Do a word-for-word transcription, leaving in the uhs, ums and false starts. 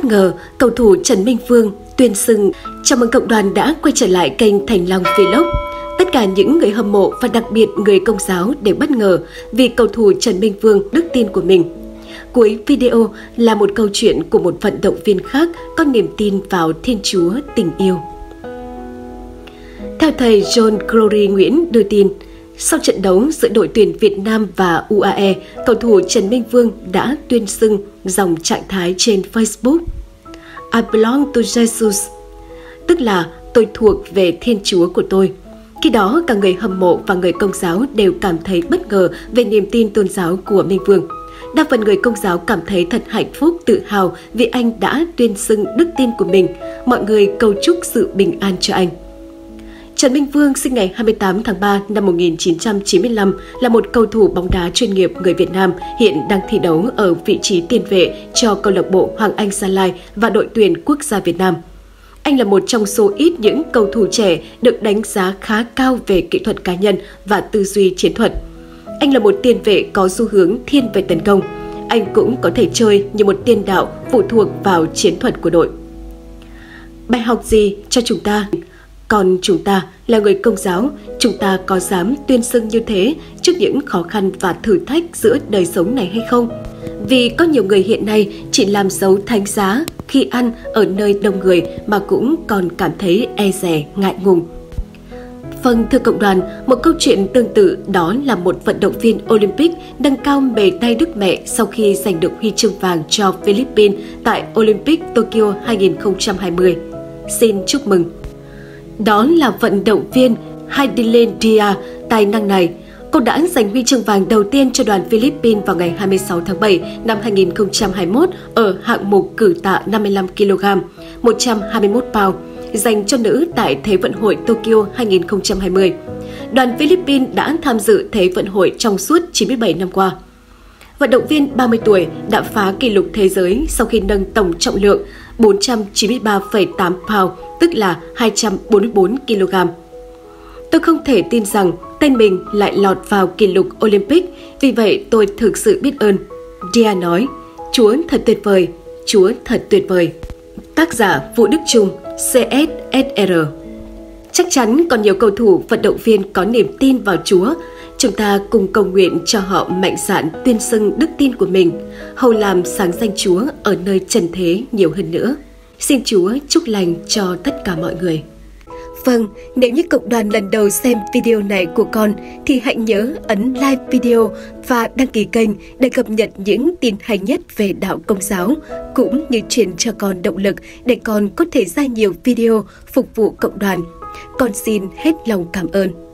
ngờ, cầu thủ Trần Minh Vương tuyên xưng. Chào mừng cộng đoàn đã quay trở lại kênh Thành Long Vlog. Tất cả những người hâm mộ và đặc biệt người Công giáo đều bất ngờ vì cầu thủ Trần Minh Vương đức tin của mình. Cuối video là một câu chuyện của một vận động viên khác có niềm tin vào Thiên Chúa tình yêu. Theo thầy John Glory Nguyễn đưa tin, sau trận đấu giữa đội tuyển Việt Nam và u a e, cầu thủ Trần Minh Vương đã tuyên xưng dòng trạng thái trên Facebook I belong to Jesus, tức là tôi thuộc về Thiên Chúa của tôi. Khi đó, cả người hâm mộ và người Công giáo đều cảm thấy bất ngờ về niềm tin tôn giáo của Minh Vương. Đa phần người Công giáo cảm thấy thật hạnh phúc, tự hào vì anh đã tuyên xưng đức tin của mình. Mọi người cầu chúc sự bình an cho anh. Trần Minh Vương sinh ngày hai mươi tám tháng ba năm một nghìn chín trăm chín mươi lăm, là một cầu thủ bóng đá chuyên nghiệp người Việt Nam, hiện đang thi đấu ở vị trí tiền vệ cho câu lạc bộ Hoàng Anh Gia Lai và đội tuyển quốc gia Việt Nam. Anh là một trong số ít những cầu thủ trẻ được đánh giá khá cao về kỹ thuật cá nhân và tư duy chiến thuật. Anh là một tiền vệ có xu hướng thiên về tấn công. Anh cũng có thể chơi như một tiền đạo phụ thuộc vào chiến thuật của đội. Bài học gì cho chúng ta? Còn chúng ta là người Công giáo, chúng ta có dám tuyên xưng như thế trước những khó khăn và thử thách giữa đời sống này hay không? Vì có nhiều người hiện nay chỉ làm dấu thánh giá khi ăn ở nơi đông người mà cũng còn cảm thấy e dè, ngại ngùng. Vâng, thưa cộng đoàn, một câu chuyện tương tự đó là một vận động viên Olympic nâng cao mề tay Đức Mẹ sau khi giành được huy chương vàng cho Philippines tại Olympic Tokyo hai nghìn không trăm hai mươi. Xin chúc mừng! Đó là vận động viên Hidilyn Dia. Tài năng này, cô đã giành huy chương vàng đầu tiên cho đoàn Philippines vào ngày hai mươi sáu tháng bảy năm hai nghìn không trăm hai mươi mốt ở hạng mục cử tạ năm mươi lăm ki lô gam, một trăm hai mươi mốt pound, dành cho nữ tại Thế vận hội Tokyo hai nghìn không trăm hai mươi. Đoàn Philippines đã tham dự Thế vận hội trong suốt chín mươi bảy năm qua. Vận động viên ba mươi tuổi đã phá kỷ lục thế giới sau khi nâng tổng trọng lượng bốn trăm chín mươi ba phẩy tám pound, tức là hai trăm bốn mươi bốn ki lô gam. Tôi không thể tin rằng tên mình lại lọt vào kỷ lục Olympic, vì vậy tôi thực sự biết ơn. Dia nói, Chúa thật tuyệt vời, Chúa thật tuyệt vời. Tác giả Vũ Đức Trung, xê ét ét rờ. Chắc chắn còn nhiều cầu thủ, vận động viên có niềm tin vào Chúa. Chúng ta cùng cầu nguyện cho họ mạnh dạn tuyên xưng đức tin của mình, hầu làm sáng danh Chúa ở nơi trần thế nhiều hơn nữa. Xin Chúa chúc lành cho tất cả mọi người. Vâng, nếu như cộng đoàn lần đầu xem video này của con thì hãy nhớ ấn like video và đăng ký kênh để cập nhật những tin hay nhất về đạo Công giáo, cũng như truyền cho con động lực để con có thể ra nhiều video phục vụ cộng đoàn. Con xin hết lòng cảm ơn.